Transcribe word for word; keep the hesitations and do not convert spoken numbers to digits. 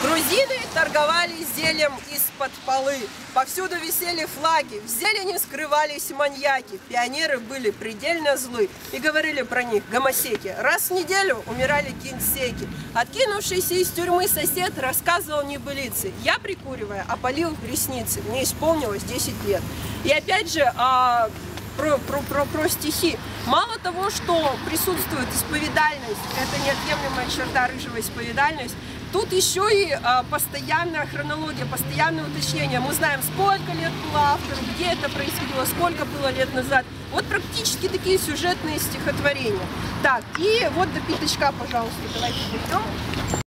Грузины торговали зелем из-под полы. Повсюду висели флаги, в зелени скрывались маньяки. Пионеры были предельно злы и говорили про них гомосеки. Раз в неделю умирали кинсеки. Откинувшийся из тюрьмы сосед рассказывал небылицы. Я, прикуривая, опалил ресницы. Мне исполнилось десять лет. И опять же, а, про, про, про, про стихи. Мало того, что присутствует исповедальность, это неотъемлемая черта рыжего, исповедальность, тут еще и а, постоянная хронология, постоянное уточнение. Мы знаем, сколько лет было автору, где это происходило, сколько было лет назад. Вот практически такие сюжетные стихотворения. Так, и вот до пятачка, пожалуйста, давайте пойдем.